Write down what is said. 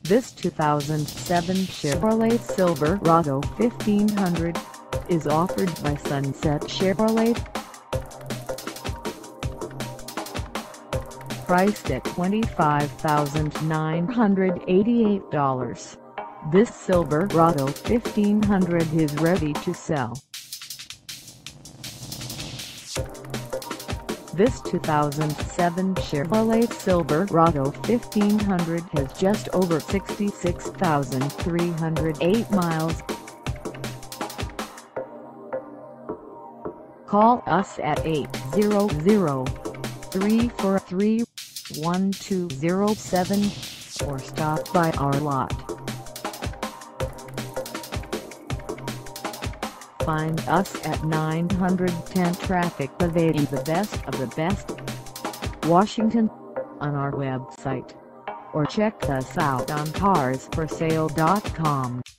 This 2007 Chevrolet Silverado 1500 is offered by Sunset Chevrolet. Priced at $25,988, this Silverado 1500 is ready to sell. This 2007 Chevrolet Silverado 1500 has just over 66,308 miles. Call us at 800-343-1207 or stop by our lot. Find us at 910 Traffic Ave, the best of the best, Washington, on our website, or check us out on carsforsale.com.